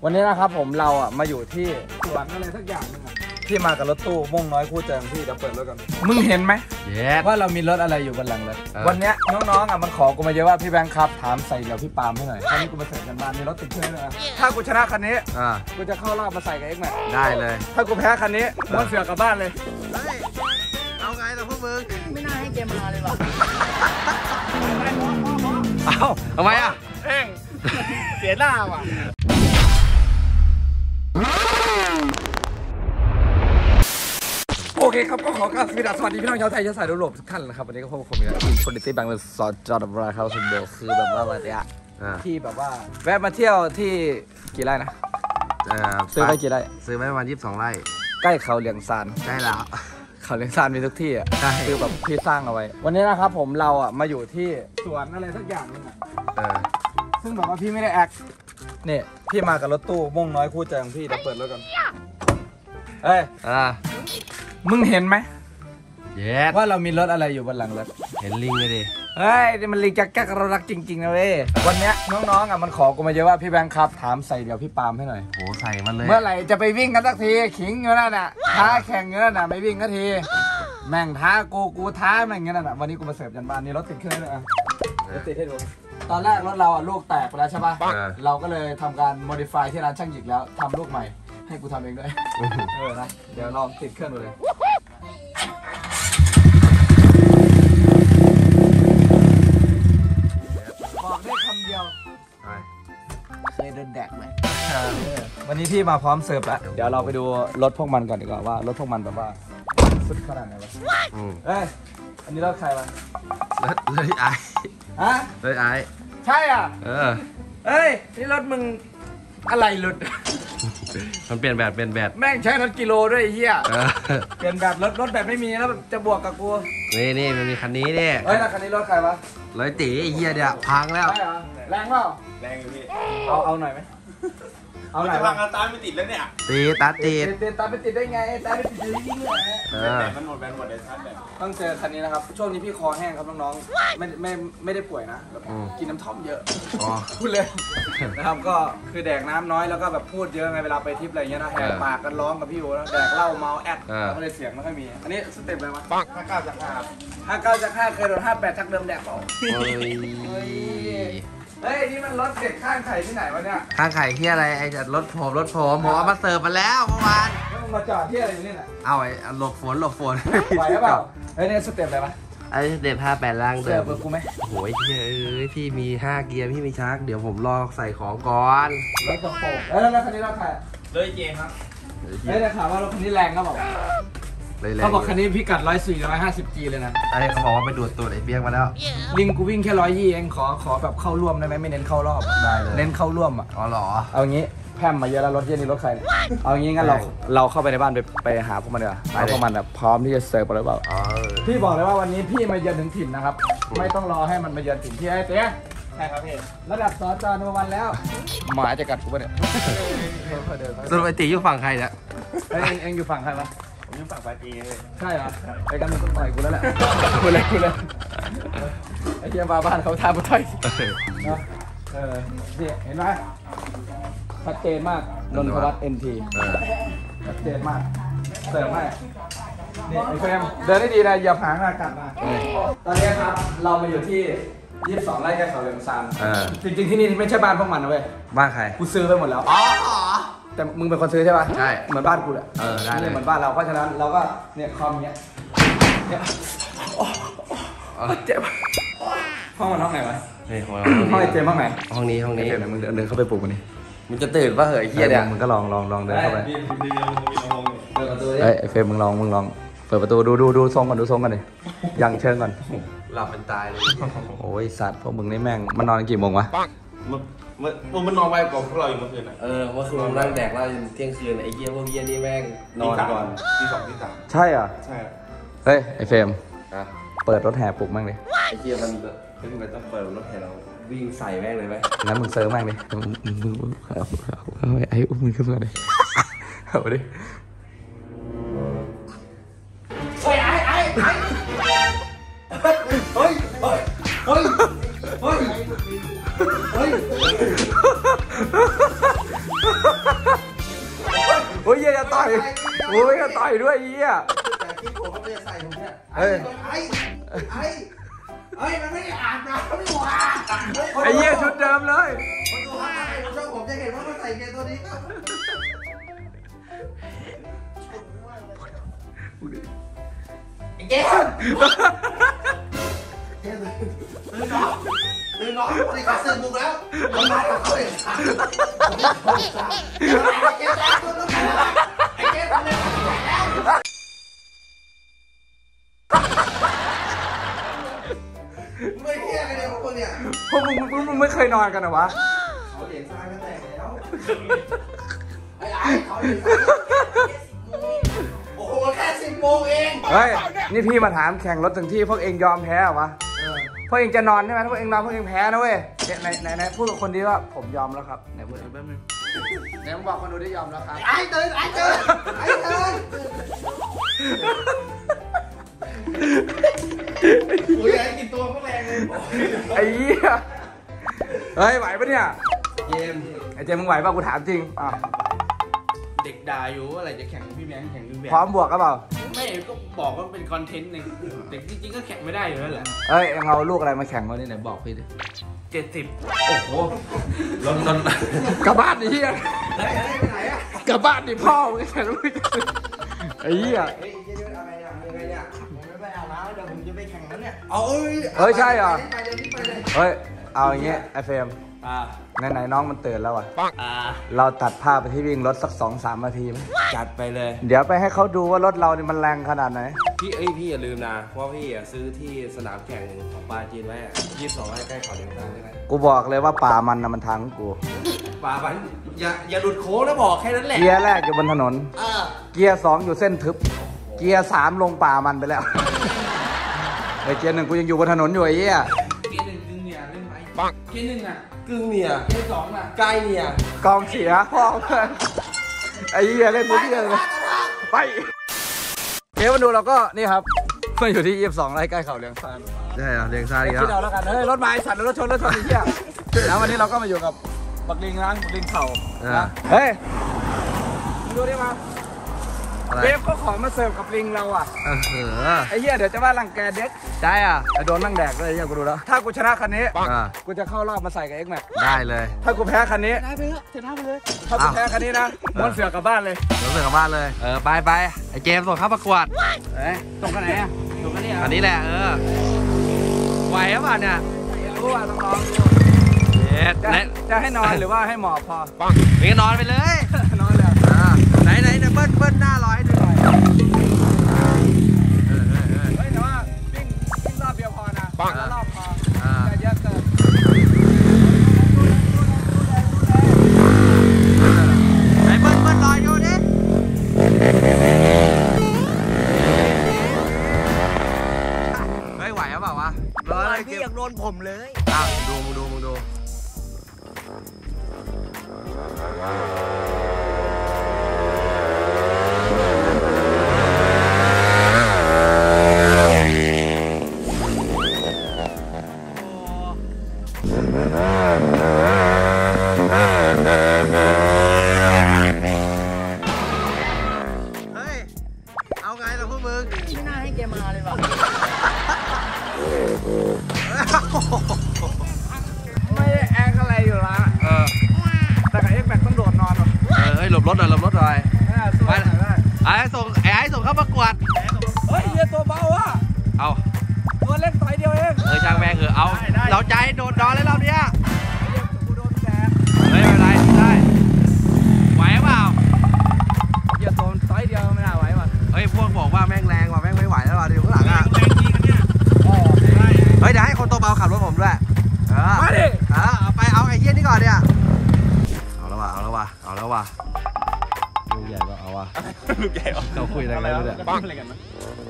วันนี้นะครับผมเราอ่ะมาอยู่ที่สวนอะไรสักอย่างนึงที่มากับรถตู้ม่วงน้อยคู่ใจของพี่จะเปิดรถกันมึงเห็นไหมว่าเรามีรถอะไรอยู่บนหลังรถวันนี้น้องๆอ่ะมันขอกูมาเยอะว่าพี่แบงค์ครับถามใส่เดี๋ยวพี่ปาล์มให้หน่อยคันนี้กูมาเสร็จกันบ้านมีรถติดเครื่องเลยถ้ากูชนะคันนี้กูจะเข้ารอบมาใส่กับเอ็กซ์แม็กได้เลยถ้ากูแพ้คันนี้ม้วนเสือกลับบ้านเลยเอาไงแต่พวกมึงไม่น่าให้เกมมาเลยหรอเอาทำไมอ่ะเอ็งเสียหน้าว่ะโอเคครับก็ขอกราบสวัสดีพี่น้องชาวไทยชาวสายยุโรปทุกท่านนะครับวันนี้ก็พบกับผมนะทีมคนดิตี้แบงค์เป็นสอนจอร์ดบราคาสุดโดคือแบบว่าวันนี้ที่แบบว่าแวะมาเที่ยวที่กี่ไร่นะซื้อไปกี่ไร่ซื้อไปประมาณ22 ไร่ใกล้เขาเหลียงซานใกล้แล้วเขาเลี้ยงซานมีทุกที่อ่ะคือแบบพี่สร้างเอาไว้วันนี้นะครับผมเราอ่ะมาอยู่ที่สวนอะไรสักอย่างนึงอ่ะซึ่งแบบว่าพี่ไม่ได้แอคเนี่ยพี่มากับรถตู้ม่วงน้อยคู่ใจของพี่จะเปิดรถกันเฮ้ยมึงเห็นไหมว่าเรามีรถอะไรอยู่บนหลังรถเห็นลิงเลยดิเฮ้ยนี่มันลิงจักแก๊กเรารักจริงๆนะเว้ยวันนี้น้องๆอ่ะมันขอกูมาเยอะว่าพี่แบงค์ครับถามใส่เดี๋ยวพี่ปาล์มให้หน่อยโหใส่มันเลยเมื่อไหร่จะไปวิ่งกันสักทีขิงอยู่นั่นน่ะท้าแข่งอยู่นั่นน่ะไม่วิ่งสักทีแม่งท้ากูท้าแม่งอย่างนั้นน่ะวันนี้กูมาเสิร์ฟยันบ้านนี่รถติดเครื่องเลยอ่ะรถติดให้ดูตอนแรกรถเราอ่ะลูกแตกไปแล้วใช่ป่ะเราก็เลยทำการ modify ที่ร้านช่างหยิกแล้วทำลูกใหม่ให้กูทำเองด้วยนะเดี๋ยวลองติดเครื่องดูเลยบอกได้คำเดียวเคยโดนแดกไหมวันนี้พี่มาพร้อมเสิร์ฟแล้วเดี๋ยวเราไปดูรถพวกมันก่อนดีกว่าว่ารถพวกมันแบบว่าสุดขนาดไหนวะเอ้ยอันนี้รถใครวะรถไอ้ฮะรถไอ้ใช่อ่ะเอ้ยนี่รถมึงอะไรหลุดมันเปลี่ยนแบบแม่งใช้รถกิโลด้วยไอ้เหี้ยเปลี่ยนแบบรถแบบไม่มีแล้วจะบวกกับกูนี่มันมีคันนี้เนี่ยเฮ้ยแล้วคันนี้รถใครวะรถตีไอ้เหี้ยเดี๋ยวพังแล้วแรงเปล่าแรงอยู่พี่เอาหน่อยไหมเอาหน่อยพังตาไม่ติดแล้วเนี่ยตาติดไม่ติดได้ไงตาไม่ติดยิ่งเลยมันหมดแบนหมดเลยชัดแบบต้องเจอคันนี้นะครับช่วงนี้พี่คอแห้งครับน้องๆไม่ได้ป่วยนะกินน้ำท่อมเยอะพูดเลยนะครับก็คือแดกน้ำน้อยแล้วก็แบบพูดเยอะไงเวลาไปทริปอะไรเงี้ยนะแหกปากกันร้องกับพี่โอ๋แล้วแดกเหล้าเมาแอดก็เลยเสียงไม่ค่อยมีอันนี้สเต็ปอะไรวะ 59 จาก 5เคยโดน58ชักเดิมแดกเปล่าเฮ้ยนี่มันรถเด็กข้างไข่ที่ไหนวะเนี่ยข้างไข่ที่อะไรไอ้จัดรถผมเอามาเสิร์ฟมาแล้วเมื่อวานแล้วมึงมาจอดที่อะไรอยู่นี่น่ะเอาไอ้หลบฝนไหวหรือเปล่าเฮ้ยนี่สเต็ปอะไรวะไอ้สเต็ป58 ล่างเดิมเปิดกูไหมโอ้ยพี่มี5 เกียร์พี่มีชักเดี๋ยวผมรอใส่ของก่อนรถกระโปรงแล้วคันนี้รถใครเลยเจครับได้ข่าวว่ารถคันนี้แรงก็บอกเขาบอกคันนี้พิกัด140-150 G เลยนะไอ้เขาบอกว่าไปดูดตัวไอ้เบี้ยงมาแล้วลิงกูวิ่งแค่120เองขอแบบเข้าร่วมได้ไหมไม่เน้นเข้ารอบได้เลยเน้นเข้าร่วมอ่ะอ๋อเหรอเอางี้แพร่มมาเยอะแล้วรถเย็นนี่รถใครเอางี้งั้นเราเข้าไปในบ้านไปหาพวกมันดีกว่าพวกมันแบบพร้อมที่จะเสิร์ฟหรือเปล่าพี่บอกเลยว่าวันนี้พี่มาเยือนถึงถิ่นนะครับไม่ต้องรอให้มันมาเยือนถิ่นที่ไอ้เต้ใช่ครับพี่ระดับสจ.นวันแล้วหมาจะกัดกูปะเนี่ยสรุปไอ้ตีอยู่ฝั่งใครเนี่ยเอ็งอยู่ฝั่งใครวะผมอยู่ฝั่งปาจีเลยใช่เหรอไอ้กันมึงต่อยกูแล้วแหละกูเลยไอ้เหี้ยมาบ้านเขาทาบุต่อยนะนี่เห็นไหมชัดเจนมากนนทวัฒน์ NT ชัดเจนมากเสริมให้นี่ไอ้เฟรมเดินได้ดีนะอย่าผางอากาศมาตอนนี้ครับเรามาอยู่ที่22 ไร่ใกล้เขาเหลียงซานจริงๆที่นี่ไม่ใช่บ้านพวกมันนะเว้ยบ้านใครกูซื้อไปหมดแล้วแต่มึงเป็นคนซื้อใช่ป่ะใช่เหมือนบ้านกูแหละได้เลยเหมือนบ้านเราเพราะฉะนั้นเราก็เนี่ยคอมเนี้ยเจ็บห้องมันห้องไหนวะห้องไอเจมห้องไหนห้องนี้มึงเดินเข้าไปปลุกมันนี่มึงจะตื่นป่ะเหรอเฮียเนี่ยมึงก็ลองเดินเข้าไปไอเฟรมมึงลองเปิดประตูดูทรงก่อนดิยังเชิงก่อนหลับเป็นตายเลยโอ้ยสัตว์พวกมึงนี่แม่งมันนอนกี่โมงวะมันนอนไปก่อนพวกเราอยู่เมื่อคืนเมื่อคืนนั่งแดกเหล้าจนเที่ยงคืนไอ้เหี้ยพวกเหี้ยนี่แม่งนอนก่อนที่2 ที่ 3 ใช่อ่ะใช่เฮ้ยไอเฟรมเปิดรถแห่ปลุกแม่งเลยไอ้เหี้ยมันต้องเปิดรถแห่เราวิ่งใส่แม่งเลยไหมงั้นมึงเซิร์ฟแม่งเลยมึงไอ้อุ้มมึงขึ้นมาเลยเอาดิเฮ้ยโอ้ยอย่าต่อยโอ้ยอย่าต่อยด้วยเหี้ยแต่ที่ผมก็ไม่ได้ใส่ผมเนี่ยเอ้ยมันไม่ได้อาบน้ำไม่หวาไอ้เหี้ยชุดเดิมเลยคนดูว่าผมชอบผมจะเห็นว่ามันใส่เกงตัวนี้ครับไอ้เกมตื่นน้องในการเสิร์ฟบุกแล้วมันมากับเขาเองไอ้เกมทำอะไรแล้วไม่เที่ยงกันเลยพวกมึงเนี่ยพวกมึงไม่เคยนอนกันเหรอวะเขาเหรียญทรายกันแตกแล้วไอ้เขาเหรียญทรายโอ้โหแค่10 โมงเองเฮ้ยนี่พี่มาถามแข่งรถถึงที่พวกเองยอมแพ้เหรอวะพวกเองจะนอนใช่ไหมถ้าพวกเองนอนพวกเองแพ้นะเว้ยไหนพูดกับคนดีว่าผมยอมแล้วครับไหนพูดแป๊บนึงไหนมึงบอกคนดูได้ยอมแล้วครับไอ้ตื่นโอ้ยไอ้กินตัวก็แรงเลยไอ้เหี้ยเฮ้ยไหวปะเนี่ยเกมไอ้เจมมึงไหวป่ะกูถามจริงอ่ะเด็กด่าอยู่ว่าอะไรจะแข่งกับพี่แบงค์แข่งพี่แบงพร้อมค์บวกก็เปล่าไม่ก็บอกว่าเป็นคอนเทนต์หนึ่งเด็กจริงๆก็แข่งไม่ได้อยู่แล้วแหละเอ้ยเอ็งเอาลูกอะไรมาแข่งวันนี้ไหนบอกพี่ดิ 70 โอ้โหกลับบ้านดิเหี้ยเฮ้ยไปไหนอะกลับบ้านดิพ่อมึงแข่งลูกไอ้เหี้ยเฮ้ยเจ๊อะไรเนี่ยยังไงเนี่ยผมไม่ไปอาบน้ำเดี๋ยวผมจะไปแข่งนั้นเนี่ยเฮ้ยใช่เหรอไปเลยเฮ้ยเอาอย่างเงี้ยไอ้เฟรมอ่าไหนๆน้องมันตื่นแล้วอ่ะอ่าเราตัดภาพไปที่วิ่งรถสัก 2-3 นาทีไหมจัดไปเลยเดี๋ยวไปให้เขาดูว่ารถเรานี่มันแรงขนาดไหนพี่อย่าลืมนะเพราะพี่ซื้อที่สนามแข่งของปาจีนไว้22ใกล้เขาเดียวกันใช่ไหมกูบอกเลยว่าป่ามันนะมันทางของกูป่าบันอย่าหลุดโค้งนะบอกแค่นั้นแหละเกียร์แรกอยู่บนถนน เกียร์ 2อยู่เส้นทึบ เกียร์ 3ลงป่ามันไปแล้วไอ้เกียร์ 1กูยังอยู่บนถนนอยู่ไอ้เหี้ยเกียร์หนึ่งดึงเนี่ยเล่นไหมปังเกียร์หนึ่งอ่ะกึ่งเนี่ยเกียร์สองอ่ะใกล้เนี่ยกองเสียพ่อเพื่อนไอ้เหี้ยเล่นมุกเหี้ยเลยไปเดี๋ยวมาดูเราก็นี่ครับมาอยู่ที่22ไร่ใกล้เขาเลียงซานได้เหรอเรียงซาดีคิดแล้วเอาแล้วกันเฮ้ยรถไม้สัตว์รถชนไอ้เหี้ยแล้ววันนี้เราก็มาอยู่กับบักลิงนะบักลิงเข่านะเฮ้ยมึงดูดิมาอะไรเดฟก็ขอมาเสิร์ฟกับลิงเราอ่ะ ไอ้เหี้ยเดี๋ยวจะว่ารังแกเด็กได้อ่ะไอ้โดนนั่งแดกเลยไอ้เหี้ยกูดูแล้วถ้ากูชนะคันนี้อ่ากูจะเข้ารอบมาใส่กับ X Max ได้เลยถ้ากูแพ้คันนี้ชนะไปเลยถ้ากูแพ้คันนี้นะม้วนเสือกลับบ้านเลยเดี๋ยวเสือกลับบ้านเลยไปไอ้เกมส่งเข้าประกวดตรงกันไหนอ่ะตรงกันนี่อ่ะอันนี้แหละไหวหรือเปล่าเนี่ยรู้ว่าต้องลอง จะให้นอนหรือว่าให้หมอบพอมีก็นอนไปเลยนอนเลยไหนเบิ้ลหน้าร้อยหนึ่งเฮ้ยแต่ว่าวิ่งรอบเดียวพอนะรอบพอจะเยอะเกินไหนเบิ้ลลอยดูดิเฮ้ยไหวหรือเปล่าวะร้อยพี่อยากโดนผมเลยมึงดูเฮ้ยเอาไงล่ะพวกมึงชิ้นหน้าให้แกมาเลยว่ะไม่ได้แอคอะไรอยู่ละแต่กับ X Max ต้องโดดนอนหรอเฮ้ยหลบรถหน่อยไปได้ไอ้ส่งเข้าประกวดเฮ้ยเหี้ยตัวเบาอ่ะเอาตัวเล็กต่อยเดียวเองช่างแม่งเอาเราใจโดดนอนแล้วเราเนี่ยกูโดนแดกเฮ้ยไม่เป็นไรได้ไหวเปล่าเหี้ยตัวต่อยเดียวไม่น่าไหวว่ะเฮ้ยพวกบอกว่าแม่งแรงว่ะแม่งไม่ไหวแล้วว่ะเดี๋ยวข้างหลังอ่ะแรงจริงกันเนี่ยเฮ้ยเดี๋ยวให้คนตัวเบาขับรถผมด้วยมาดิเอาไอ้เหี้ยนี่ก่อนเนี่ยเอาแล้วว่ะลูกใหญ่ก็เอาว่ะลูกใหญ่ออกเราคุยอะไรกันเนี่ยปังอะไรกันนะ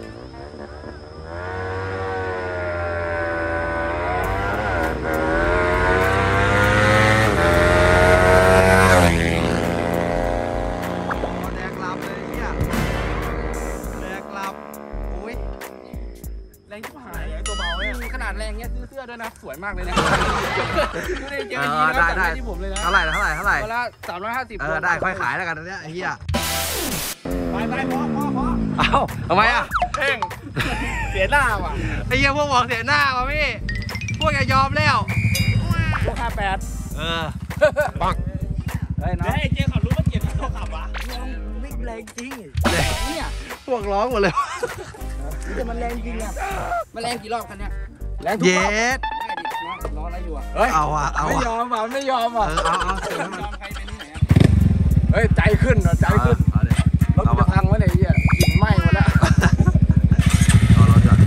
แดกลับเลยเนี่ยแดกลับอุ้ยแรงชิบหายไอ้ตัวเบาเนี่ยขนาดแรงเงี้ยซื้อเสื้อด้วยนะสวยมากเลยนะไม่ได้เจอกันทีนะได้ที่ผมเลยนะเท่าไหร่ตัวละ350 ได้ค่อยขายแล้วกันอันเนี้ยไอ้เหี้ยไปพอเอ้าทำไมอ่ะเพ่งเสียหน้าว่ะไอ้เหี้ยพวกบอกเสียหน้าว่ะพี่พวกอย่ายอมแล้วพวก58 เออปังเฮ้ยน้องไอ้เจ๊ขับรู้ว่าเกียรติเขาขับวะวิ่งแรงจริงเนี่ยพวกร้องหมดเลยแต่มันแรงจริงอ่ะมันแรงกี่รอบคันเนี้ยแรงทุกเย็รอบดได้ดิล้ออะไรอยู่อ่ะเฮ้ยเอาอ่ะเอาไม่อ่ะยอมอ่ะไม่ยอมอ่ะเอาเสียงมันยอมใครเป็นที่ไหนอ่ะเฮ้ยใจขึ้นเหรอใจขึ้นเอาดิรถกูจะพังวะเนี่ยไอ้เหี้ยกลิ่นไหม้หมดแล้วเอารถก่อน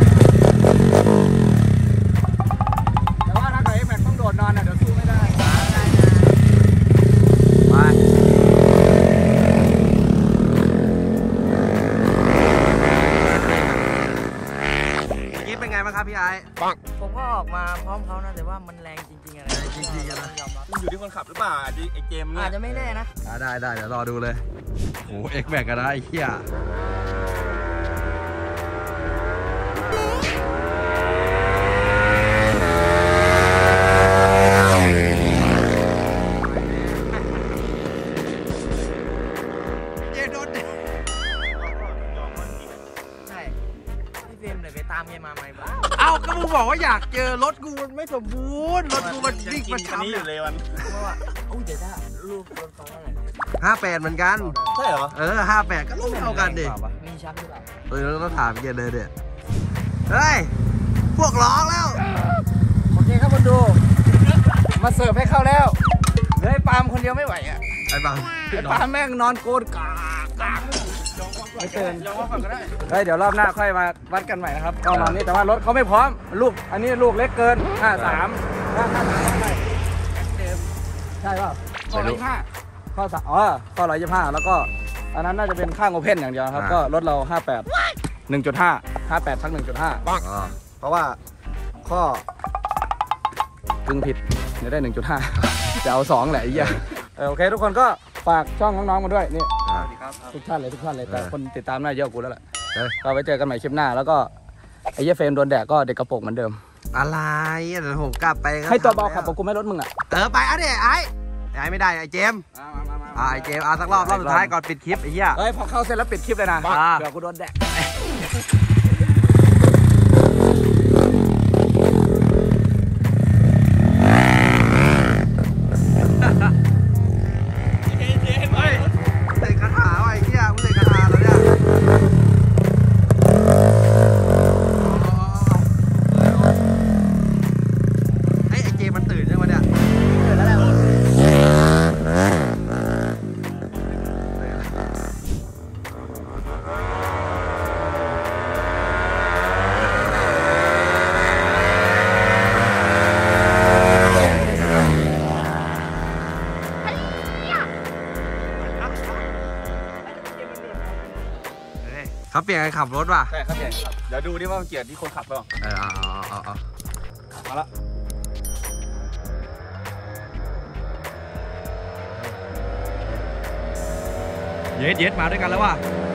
แต่ว่าถ้าเกิดไอ้แม็กต้องโดดนอนอ่ะเดี๋ยวสู้ไม่ได้ไปนี่เป็นไงบ้างครับพี่ไอ้ปังผมก็ออกมาพร้อมเขานะแต่ว่ามันแรงจริงๆอะไรแรงจริงๆอะนะยอมรับมันอยู่ที่คนขับหรือเปล่าไอ้เกมเนี่อาย จจะไม่แน่นะได้เดี๋ยวรอดูเลยโอ้เอ็กแบกกันนะไอ้เหี้ยโดนใช่พี่เฟรมเลยไปตามแกมาไหมบ้าเอ้าก็มึงบอกว่าอยากเจอรถกูมันไม่สมบูรณ์รถกูมันวิ่งมันช้ำเนี่ยเพราะว่าอุ้ยเดี๋ยวถ้าลูกรถเขาเท่าไหร่ 58เหมือนกันใช่เหรอ 58ก็ลูกเท่ากันดิมีชั้นหรือเปล่าเราต้องถามเกียร์เลยเนี่ยเฮ้ยพวกร้องแล้วโอเคครับคนดู มาเสิร์ฟให้เข้าแล้วเหลือไอ้ปาล์มคนเดียวไม่ไหวอ่ะไอ้บังไอ้ปาล์มแม่งนอนโกนกากไม่ตื่นยอมว่าฝั่งก็ได้เฮ้ยเดี๋ยวรอบหน้าค่อยมาวัดกันใหม่นะครับก็นอนนี้แต่ว่ารถเขาไม่พร้อมลูกอันนี้ลูกเล็กเกิน 53 53ใช่เปล่าข้อที่ห้าข้อสามข้อ125แล้วก็อันนั้นน่าจะเป็นข้างโอเพ่นอย่างเดียวครับก็รถเรา 58 1.5 58ทั้ง 1.5 เพราะว่าข้อกึ่งผิดจะได้ 1.5 จะเอา 2 แหละไอ้เหี้ยโอเคทุกคนก็ฝากช่องน้องๆมาด้วยนี่ทุกท่านเลยแต่คนติดตามน่าเยอะกูแล้วแหละก็ไว้เจอกันใหม่คลิปหน้าแล้วก็ไอ้เหี้ยเฟรมโดนแดดก็เด็กกระโปรงเหมือนเดิมอะไรเดี๋ยวผมกลับไปให้ตัวเบาขับกับกูไม่รถมึงอ่ะไปอ่ะเนี่ยไอ้ไม่ได้ไอ้เจมไอ้เจมสักรอบสุดท้ายก่อนปิดคลิปไอ้เหี้ยเฮ้ยพอเข้าเสร็จแล้วปิดคลิปเลยนะเดี๋ยวกูโดนแดดเตะคาถาไอ้เหี้ยมึงเตะคาถาแล้วเนี่ยไอ้เจมมันตื่นยังวะเนี่ยตื่นแล้วแหละเขาเปลี่ยนการขับรถว่ะใช่ครับเนี่ยครับเดี๋ยวดูดิว่ามันเกียรติที่คนขับเปล่าเอามาละเย็ดมาด้วยกันแล้วว่ะเ